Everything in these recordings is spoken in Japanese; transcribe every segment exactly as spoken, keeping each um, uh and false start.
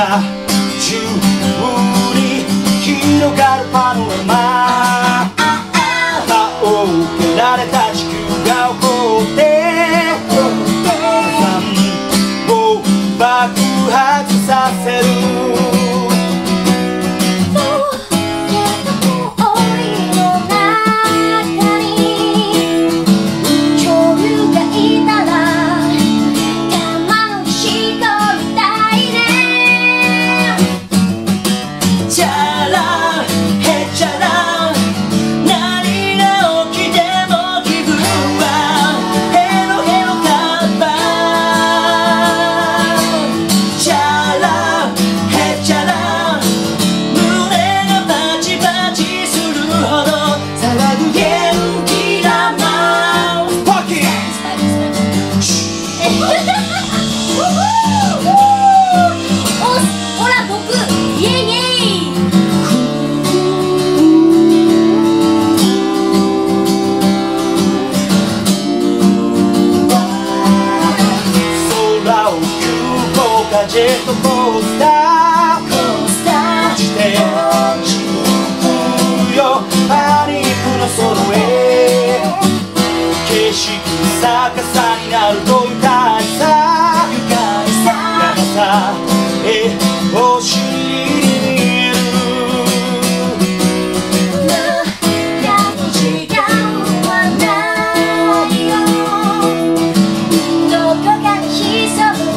中中に広がるパノラマ、葉を受けられた地球が起こって火山を爆発させる。ジェットコースター落ちてくるよパニックの空へ、景色逆さになると愉快さ山さえ星に見える。 時間はないよ、どこかに潜む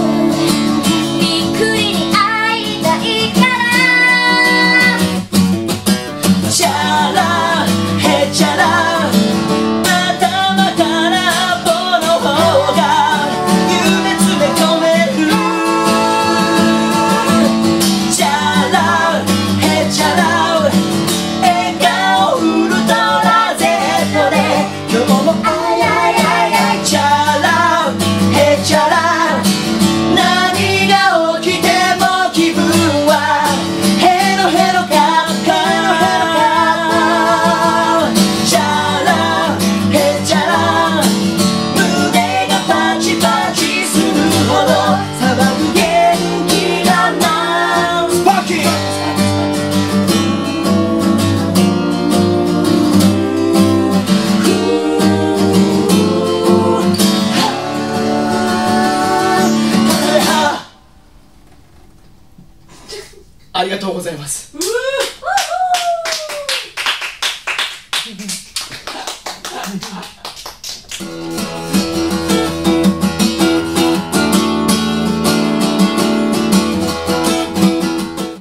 ありがとうございます。